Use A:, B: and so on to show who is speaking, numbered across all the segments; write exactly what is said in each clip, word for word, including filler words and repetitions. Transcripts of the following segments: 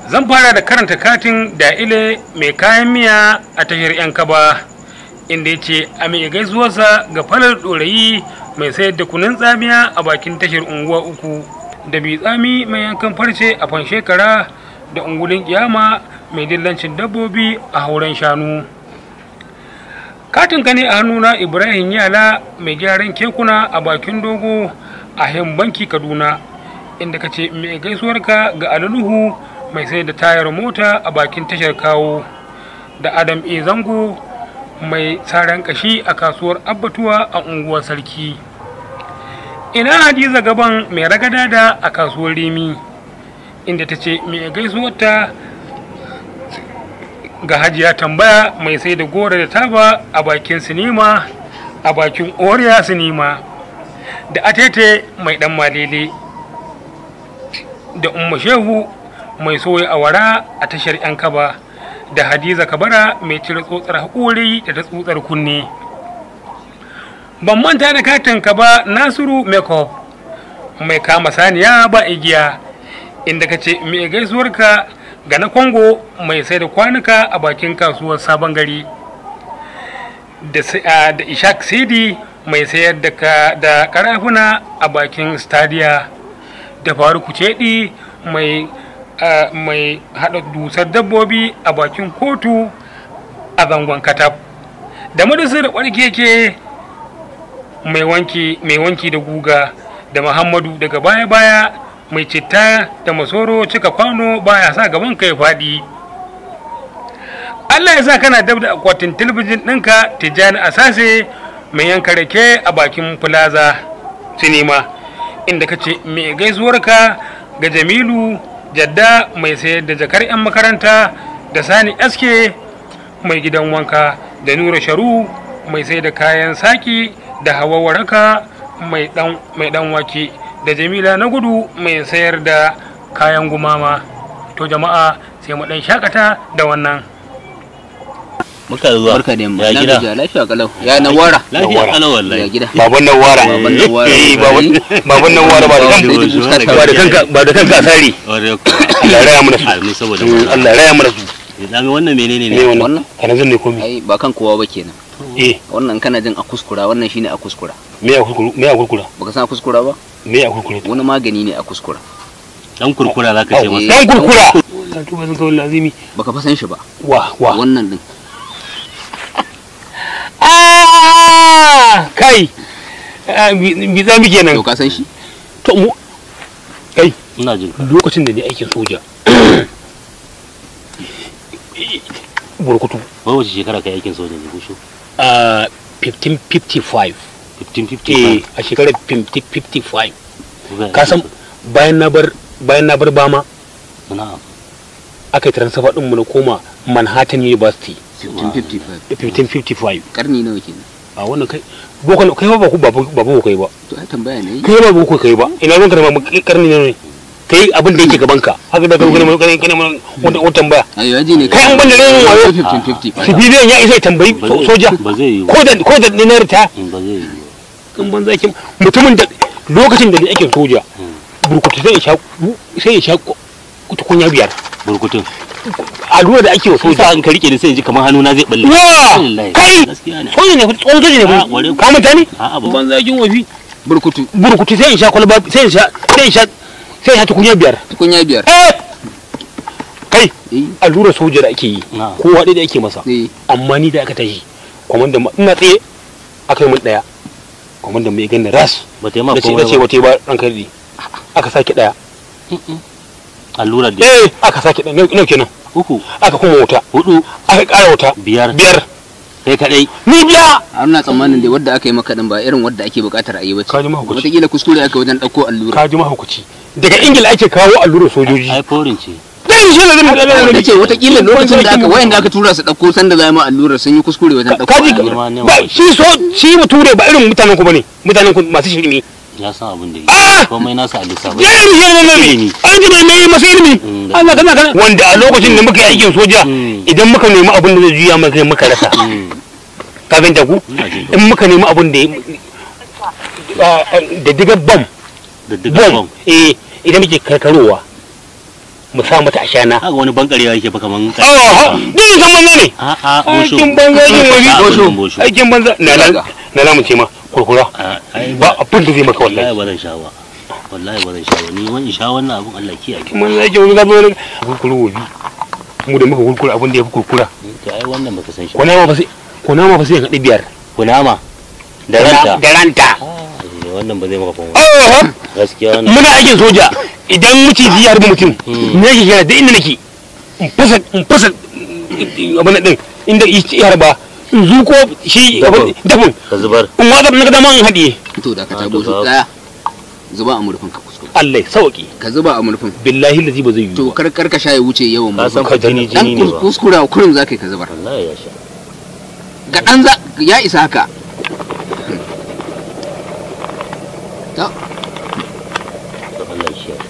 A: Zan fara da karanta katin da ile mai kayan miya a tashar 'yan kaba, inda ya ce a mai gaisuwarsa ga falar ɗorayi mai sayar da kunun tsamiya a bakin tashar unguwa uku, da bi tsami mai yankan farce a fanshekara, da ungulin kiyama mai dillancin dabbobi a hauren shanu. Katin ka ne a hannuna Ibrahim Yala mai gyaran kekuna a bakin dogo a banki Kaduna, inda ka ce mai gaisuwarka ga Alaluhu mai sai da tayar mota a bakin tashar kawo, da Adam E Zango mai tsaron kashi a kasuwar Abbatuwa a unguwar Sarki. Ina Hadiza Gaban mai ragadada a kasuwar Rimi, inda ta ce mai gaisuwarta ga Hajiya Tambaya mai sai da gora da taba a bakin sinima a bakin Oriya sinima, da Atete mai dan malele, da Umma Shehu mai soya awara a tashar 'yan kaba, da Hadiza Kabara mai cire tsotsar haƙori da ta tsotsar kunne. Ban manta da katin ka ba Nasiru Makeup mai kama saniya ba igiya, inda ka ce mai gaisuwarka ga na Kongo mai sai da kwanuka a bakin kasuwar Sabon Gari, da Ishak Sidi mai sayar da karafuna a bakin Stadia, da Faruku Cedi mai Uh, mai haɗa dusar dabbobi a bakin kotu a zangon katab, da madasar keke mai wanki mai wanki da guga, da Muhammadu daga baya-baya mai citta da masoro cika kwano baya sa gaban kai faɗi. Allah ya sa kana dab da akwatin talabijin ɗinka Tijjani Asase mai yanka rake a bakin Plaza Cinema, inda ka ce mai gaisuwarka ga Jamilu Jadda mai sayar da jakar 'yan makaranta, da Sani Aske mai gidan wanka, da Nura Sharu mai sayar da kayan saki, da Hawa Waraka mai dan wake, da Jamila na gudu mai sayar da kayan gumama. To jama'a sai mu dan shakata da wannan.
B: Muka zuwa.
C: Barka da
B: ya gida.
C: Lafiya kalau. Ya Nawara.
B: Lafiya kalau wallahi.
C: Ya gida.
A: Baban Nawara.
C: Baban Nawara.
A: Eh baban baban Nawara ba da kanka ba da kanka ba da kanka asari.
B: Ore ko.
A: Allah ya raya mana su.
B: Amin saboda
A: Allah ya raya mana su.
B: Idan wannan menene ne?
C: Wannan
A: kana jin ne komai.
C: ai ba kan kowa ba kenan.
A: Eh
C: Wannan kana jin a kuskura, wannan shine a kuskura.
A: me ya kurkura me ya kurkura
C: Baka san a kuskura ba?
A: me ya kurkura
C: Wani magani ne a kuskura.
B: Dan kurkura zaka ce masa.
A: dan kurkura Allah tuba zan kawo lazimi.
C: Baka fa san shi ba.
A: wa wa
C: Wannan din.
A: ah kai bi za mu kenan.
C: To ka san shi?
A: To mu kai
B: Ina jin ka.
A: lokacin da ni aikin soja burkutu
B: Wai wace shekara kai aikin soja ne kusho?
A: a fifteen fifty-five
B: fifteen fifty.
A: eh a shekarar fifteen fifty-five ka san bayan na bar bayan na bar bama
B: Na'am.
A: aka yi transfer din mu na koma Manhattan University
C: fifteen fifty-five.
A: fifteen fifty-five
C: Karni nawa kenan?
A: a wannan kai boko kai ba ku ba ba ba kai ba
C: To ai tambaya ne.
A: kai ba boko kai ba ina ranka da karni ne kai abin da yake gaban ka haka da kai kana kana kana wata wata tambaya
C: Ai yaji ne.
A: Kai an banda renin wayo.
C: fifteen fifty-five.
A: civilian ya isa ya tambayi
B: Ba zai-
A: soja
B: ba zai yi ba.
A: ko da ko da ni na rita
B: Ba zai yi.
A: kan banza yake mutumin da lokacin da ni ake soja burkutu sai ya sha sai ya sha tukunya biyar
B: Burkutun.
A: allura da ake wa
B: Sai
A: soja
B: an ka rike ni sai in ji kamar hannuna zai balle.
A: wa
B: Wallahi,
A: kai
B: gaskiya ne.
A: soja ne tsohon soja ne
B: Ah, ware ku.
A: ka manta ne
B: A'a, ba.
A: banza yake wafi
C: Burkutu.
A: burkutu sai in sha kwalba sai in sha sai in sha sai in sha tukunya biyar
C: Tukunya biyar.
A: eh kai
C: Eh.
A: allura soja da ake yi
B: Na'am.
A: kowa ɗaya da ake masa
C: Eh.
A: amma ni da aka tashi kwamanda ma ina tsaye aka yi min ɗaya kwamanda mai ganin ras
B: Ba ta yi ma
A: da ce
B: komai
A: da ce
B: ba.
A: wata ba ran kai aka sake ɗaya
B: Allura da
A: eh aka sake ɗaya nau nau kenan
B: uku,
A: aka kuma wuta
B: hudu,
A: aka ƙara wuta
B: biyar.
A: biyar
B: Kai kadai.
A: ni biya
C: Har na tsammanin dai wadda aka yi maka din ba irin wadda ake bukatar a yi bace.
A: Ka ji mahaukaci.
C: Wataƙila kuskure aka wajen ɗauko allura.
A: ka ji mahaukaci daga ingila ake kawo allurar sojoji
B: Ai forin ce.
A: dan shi ne zan
C: Da ce wataƙila lokacin da aka wayan da aka tura su ɗauko sanda za mu allurar sun yi kuskure wajen ɗauko
A: kaji
C: allura.
A: ba shi so shi muture ba irin mutanen ku bane mutanen ku masu shirme
B: Ya san abin da
A: Ah!
B: yi. Komai nasa a lissafa.
A: ya yi shi ne ne
B: Ilimi.
A: an ji mai mai masa ilimi
B: Mm,
A: Allah kana kana wanda a lokacin da muka yi aikin soja
B: Mm.
A: idan muka nemi abin da zai juya maka muka rasa
B: Mm.
A: ka fahimta ku
B: Ina jin ka.
A: in muka nemi abin da da digar bam
B: Da duk
A: bom
B: bom.
A: eh idan muke karkarowa mu sa mata ashana.
B: haka wani bankarewa yake fa kaman
A: ah din kan banza ne
B: a a bosho
A: aikin banza yin wani
B: bosho
A: aikin banza na na na mu ce ma kurkura ba abin da zai maka wallahi
B: wallahi ba zan sha ba wallahi ba zan sha ba ni wani sha wannan abun Allah kiyaye
A: mun zai wani gaba wani kurkuru wobi mu da muka kurkura abin da ya fi kurkura
B: to ai wannan baka san shi
A: ko nama ba sai ko nama ba sai ka biyar
B: kunama da ranta
A: da ranta
B: wannan ba zai maka fama
A: oh
B: gaskiya wannan
A: muna aikin soja idan muciji ya harbi mutum ne yake kira da inda nake in fasa in fasa abin din inda ya harba in zuko shi dafin
B: ka zubar
A: in watsa na dama in haɗiye
C: to da ka tabo su tsaya zuba a murfin ka kuskure
A: Allah ya sauki
C: ka zuba a murfin
A: billahi lazi ba zai yi
C: to kar kar ka sha ya wuce yawan
B: ka san
C: murfin
B: fa jini
C: dan
B: jini ne ba
C: kuskura kurin zakai ka zubar
B: wallahi ya sha
C: ga dan za ya isa haka ta
B: Allah ya sha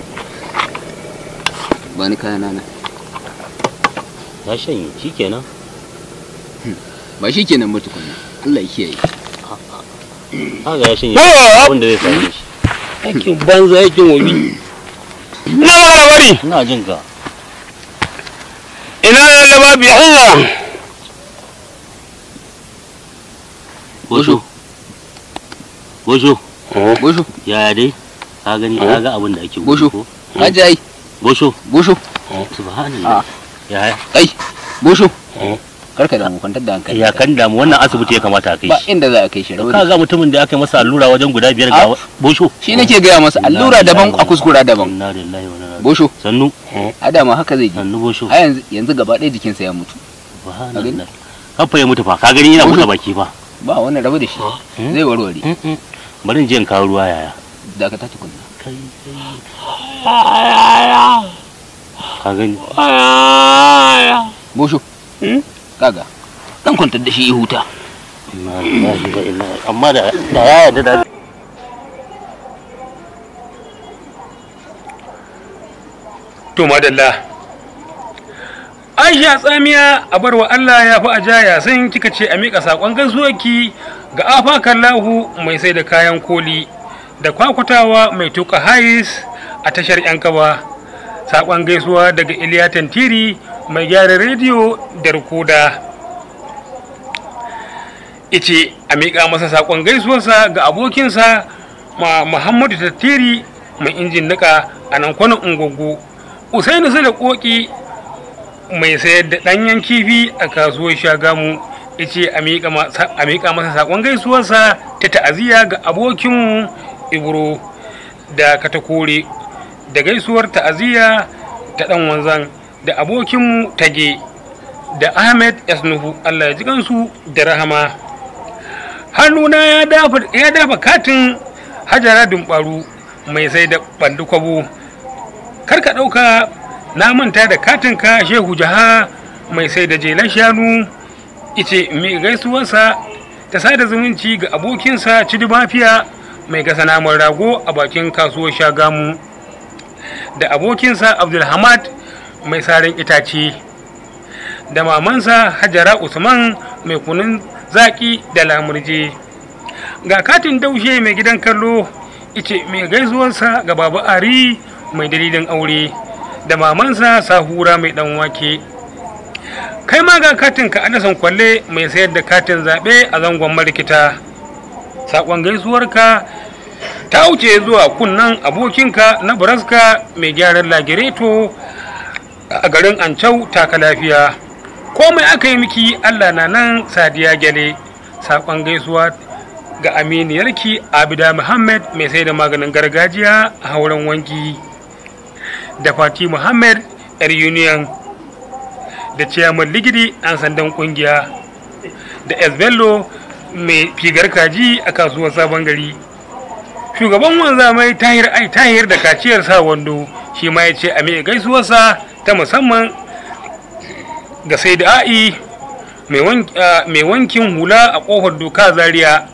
C: ba ni kaya nana
B: ya shanye shikenan
C: ba shi kenan ba tukunna Allah ya kiyaye
B: haka ya shanye abin da zai same shi
A: aikin banza aikin wobi na labari
B: ina jin ka
A: ina lababi Allah
B: bosho bosho
C: bosho
B: yaya dai ka gani ka ga abin da ake
C: bosho ajai
B: bosho
C: bosho
B: subhanallah yaya
C: ai bosho karka da mu kwantar da hankali
B: ya kan damu wannan asibiti ya kamata a kai
C: ba
B: shi
C: inda za a kai shi rauni
B: ka ga mutumin da aka yi masa allura wajen guda biyar ga bosho
C: shi nake gaya masa allura daban a kuskura daban
B: inna lillahi wa inna ilaihi
C: bosho
B: sannu
C: adama haka zai ji
B: sannu bosho
C: a yanzu yanzu gaba ɗaya jikinsa ya mutu
B: subhanallah kafa ya mutu fa ka gani yana buɗe baki fa
C: ba wannan rabu da shi zai warware
B: bari in je in kawo ruwa yaya
C: da ka ta tukunna
B: kai ka gani
C: bosho kaga dan kwantar da shi ya huta
B: inna lillahi wa inna amma da da yaya da da
A: to madalla Aisha tsamiya a barwa Allah ya fi ajaya sun kika ce a miƙa saƙon gaisuwarki ga afakan lahu mai sai da kayan koli da kwakwatawa mai tuka hais a tashar yan kaba saƙon gaisuwa daga Iliya Tantiri mai gyara rediyo da rikoda ice a miƙa masa saƙon gaisuwarsa ga abokinsa ma Muhammadu Tantiri mai injin nika a nan kwanan ungogo Usaini su da koki mai sayar da ɗanyen kifi a kasuwar Shagamu yace a miƙa masa saƙon gaisuwarsa ta ta'aziyya ga abokinmu Ibro da Katakore da gaisuwar ta'aziyya ta ɗan wanzan da abokinmu Tage da Ahmed Yasnuhu Allah ya ji kansu da rahama. Hannuna ya dafa ya dafa katin Hajara Dumbaru mai sai da bandu kwabo. Kar ka ɗauka na manta da katinka Shehu Jaha mai sai da jelan shanu ice mai gaisuwarsa ta sada zumunci ga abokinsa Cidi Mafiya mai gasa naman rago a bakin kasuwar Shagamu da abokinsa Abdulhamad mai sarin itace da mamansa Hajara Usman mai kunun zaki da lamurje ga katin daushe mai gidan kallo ice mai gaisuwarsa ga Baba Ari mai dalilin aure da mamansa Sahura mai dan wake kai ma ga katin ka adasan kwalle mai sayar da katin zaɓe a zangon marikita saƙon gaisuwarka ta wuce zuwa kunnan abokinka na buraska mai gyaran lagireto a garin Ancau taka lafiya komai aka yi miki Allah na nan Sadiya Gyale saƙon gaisuwa ga aminiyarki Abida Muhammad mai sai da maganin gargajiya a hauren wanki da Fati Muhammad yar Union da Ciyaman Ligidi an sandan kungiya da Esbello mai figar kaji a kasuwar Sabon Gari shugaban wanzamai Tahir Ai Tahir da kaciyar sa wando shi ma ya ce a mai gaisuwarsa ta musamman ga sai da a'i mai wankin hula a kofar doka Zaria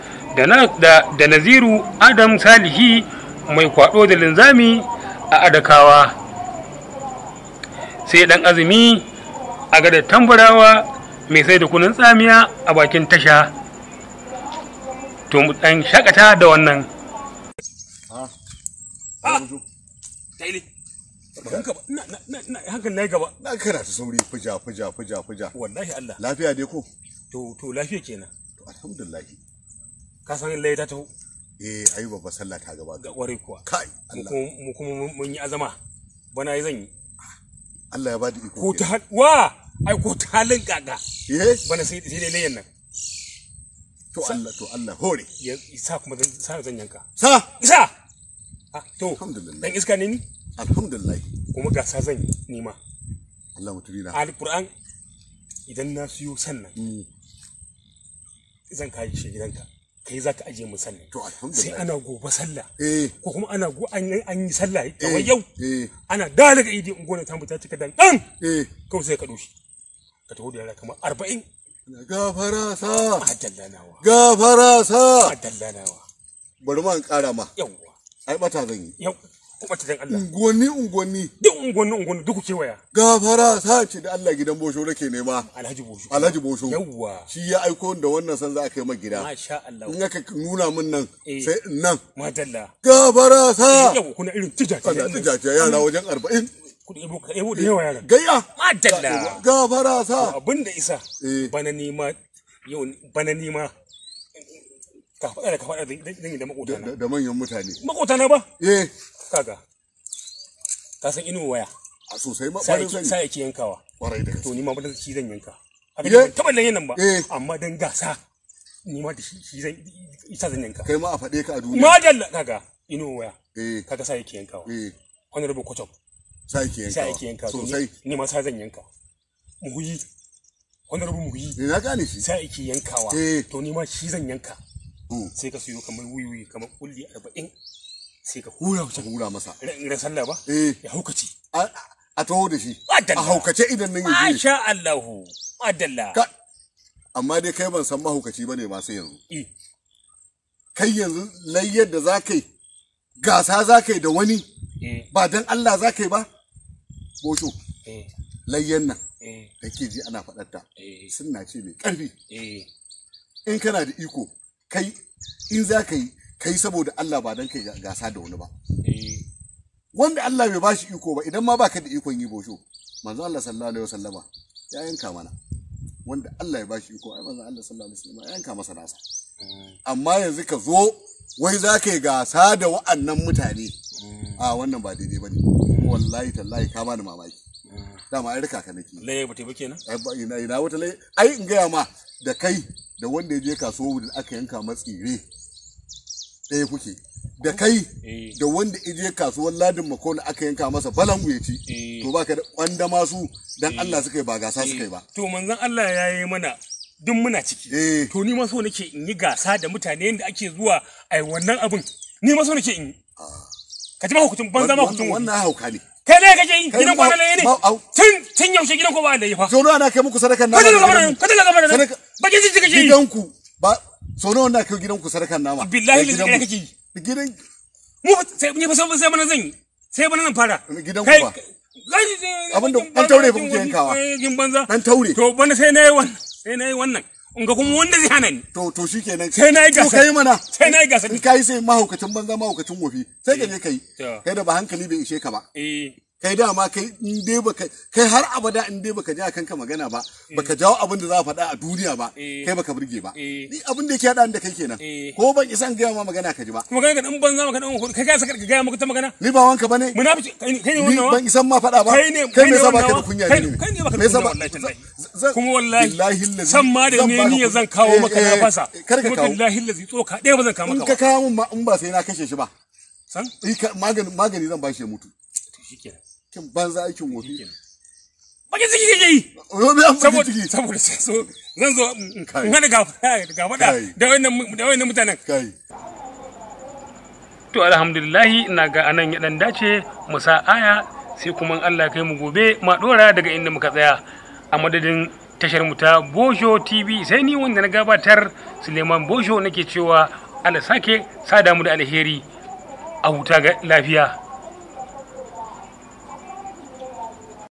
A: da Naziru Adam Salihi mai kwado da linzami a Adakawa sai dan azumi a gada tambarawa mai sai da kunun tsamiya a bakin tasha to mu dan shakata da wannan ban ka ba na na na hakan nayi gaba
D: na kana ta sauri fuja fuja fuja fuja
A: wallahi Allah
D: lafiya dai ko
A: to to lafiya kenan
D: to alhamdulillah
A: ka san lai ta taho
D: eh ayi babba sallah ta gaba
A: ga ware kuwa
D: kai
A: mu
D: Allah
A: kuma mu kuma mun yi azama bana yi zan yi
D: Allah ya bada iko
A: ko ta wa ai ko ta halin gaga
D: eh
A: bana sai sai dai nan
D: to Allah to Allah hore
A: ya isa kuma zan sa zan yanka
D: sa
A: isa to
D: alhamdulillah
A: dan iska ne ni
D: alhamdulillah
A: kuma ga sa zan yi ni ma
D: Allah mutuna
A: alquran idan na siyo sannan zan kai shi gidanka kai zaka aje mu sannan
D: to alhamdulillah
A: sai ana gobe sallah
D: eh
A: ko kuma ana go an an yi sallah kamar yau
D: eh
A: ana dalaga idi ungona ta muta cika dan dan
D: eh
A: kawai sai ka doshi ka taho da yara kamar arba'in
D: gafara sa
A: adallanawa
D: gafara sa
A: adallanawa
D: bari ma in kara ma
A: yawwa
D: ai bata zan yi
A: yau kuma ta dan Allah
D: ungonni ungonni
A: duk ungonni ungonni duk kewaya
D: gafara sa ce da Allah gidan bosho nake nema
A: Alhaji Bosho
D: Alhaji Bosho
A: yawwa
D: shi ya aiko da wannan san za a kai ma gida
A: masha Allah
D: in aka nuna min nan
A: Eh.
D: sai in nan
A: madalla
D: gafara sa
A: yau kuna irin tijaje
D: ana tijaje yara wajen arba'in
A: ku ebo ka ebo da yawa yaran
D: gayya
A: madalla
D: gafara sa
A: abinda isa
D: Eh.
A: bana nima yau bana nima ka faɗa da ka faɗa zan yi da makotana
D: da da manyan mutane
A: makotana ba
D: eh
A: kaga ka san ino waya
D: a sosai ma
A: sai
D: kwarai sani
A: sai yake yankawa
D: kwarai da gaske
A: to ni ma ba shi zan yanka
D: Ye?
A: abin taɓa nan nan ba
D: Eh.
A: amma dan gasa ni ma da shi shi zan isa zan yanka
D: kai ma a faɗe ka a duniya
A: madalla kaga ino waya
D: eh
A: kaga sai yake yankawa
D: eh
A: honorable kochop
D: sai ke
A: sai
D: yanka
A: yake yanka to
D: sosai
A: ni- ni ma sai zan yanka muhuyi honorable muhuyi
D: ne na gane shi
A: sai yake yankawa
D: Eh.
A: to ni ma shi zan yanka
D: Mm.
A: sai ka siyo kamar wiwi kamar kulli arba'in sai ka hura
D: ka
A: wuce
D: hura masa
A: ran sallah ba
D: eh
A: ya haukaci
D: a a taho da shi
A: Madalla.
D: a haukace idan nan yaje
A: masha Allahu madalla
D: ka amma dai kai ban san mahaukaci bane ma sai yanzu
A: eh
D: kai yanzu layyar da za ka yi gasa za ka yi da wani
A: eh
D: ba dan Allah za ka yi ba bosho
A: eh
D: layyan nan
A: eh
D: da ke ji ana faɗar ta
A: eh
D: sunna ce mai ƙarfi
A: eh
D: in kana da iko kai in za ka yi kai saboda Allah ba dan kai gasa da wani ba
A: eh
D: wanda Allah bai bashi iko ba idan ma baka da ikon yi bosho manzo Allah sallallahu alaihi wasallama ya yanka mana wanda Allah ya bashi iko ai manzo Allah sallallahu alaihi wasallama ya yanka masa nasa amma yanzu ka zo wai za ka yi gasa da wa'annan mutane a wannan ba daidai bane wallahi tallahi ka bani mamaki dama ai rika ka nake
A: laye ba ta ba kenan
D: ai ba ina ina wata lai ai in gaya ma da kai da wanda ya je kasuwa da aka yanka matsire ɗaya kuke da kai
A: eh
D: da wanda ya je kasuwar ladin makona aka yanka masa balangu ya ci
A: Eh.
D: to baka da kwanda masu dan Allah suka yi ba gasa suka yi ba
A: to manzon Allah ya yi mana duk muna ciki
D: eh
A: to ni ma so nake in yi gasa da mutane yadda ake zuwa ai wannan abin ni ma so nake in yi ka ji mahukucin banza mahukucin
D: wannan wannan hauka ne
A: kai ne kake yi
D: Kai
A: gidan
D: ma-
A: kwana laye ne
D: ma- au.
A: tun tun yaushe gidan ko ba da yi fa
D: so nawa na kai muku sadakan nama
A: ka tilla gaba
D: da
A: da ka tilla gaba da
D: Sadaka-
A: bakin ciki kake yi
D: gidanku ba so nawa na kai gidanku sadakan nama
A: billahi
D: Da
A: lillahi
D: gidanmu.
A: kake yi
D: gidan
A: mu fa- sai ni fa sai sai bana zan yi sai bana zan fara
D: Gidan ku
A: Kai-
D: ba?
A: kai-
D: Abinda
A: bakin
D: ɗan taure
A: banza,
D: fa kuke
A: bakin
D: yankawa.
A: wani- bakin banza
D: dan taure
A: to bana sai nayi wannan sai nayi wannan in ga kuma wanda zai hana ni
D: to to shikenan
A: Sai na yi
D: To
A: gasa.
D: kai mana
A: sai nayi gasa
D: in kai sai mahaukacin banza mahaukacin wofi sai ka je kai
A: To.
D: kai da ba hankali bai ishe ka ba
A: eh
D: kai dama kai in dai baka kai har abada in dai baka ji kanka magana ba baka jawo abin da za a faɗa a duniya ba
A: Eh.
D: kai baka burge ba
A: Eh.
D: ni abin da yake haɗa da kai kenan
A: Eh.
D: ko ban isan gaya ma magana ka ji ba
A: kuma kai ga dan banza maka dan kai ka saka ka ga maka ta magana
D: ni ba wanka bane
A: munafici kai ne kai ne
D: ni
A: wannan wa?
D: ban isan ma faɗa ba
A: kai ne
D: kai me
A: ne
D: yasa
A: wannan
D: baka da
A: wa?
D: kunya
A: Kai-
D: ne
A: kai ne baka
D: Me
A: da
D: yasa
A: kunya
D: ba-
A: wallahi tallahi
D: z- z-
A: kuma wallahi
D: billahi allazi
A: san ma da
D: zan
A: ne
D: baka
A: ni ya
D: kuɗi.
A: zan kawo
D: Eh,
A: maka
D: eh,
A: na fasa
D: kar ka
A: kuma
D: kawo
A: billahi allazi tsoka ɗaya ba zan kawo
D: in
A: maka
D: ka
A: ba
D: kawo min ma in ba sai na kashe shi ba
A: san
D: Eh, ka- magani magani zan bashi ya mutu
A: to shikenan
D: kin banza aikin wofi
A: shikenan bakin ciki kake yi
D: yo me an bugi
A: saboda
D: ciki
A: saboda sai so zan zo in
D: Kai.
A: in hada ga ga fada
D: Kai.
A: da wannan da wannan mutanen
D: kai
A: to alhamdulillahi ina ga anan ya dan dace mu sa aya sai kuma in Allah kai mu gobe ma dora daga inda muka tsaya a madadin tashar mu ta Bosho T V sai ni wanda na gabatar Suleiman Bosho nake cewa Allah sake sada mu da alheri a huta ga lafiya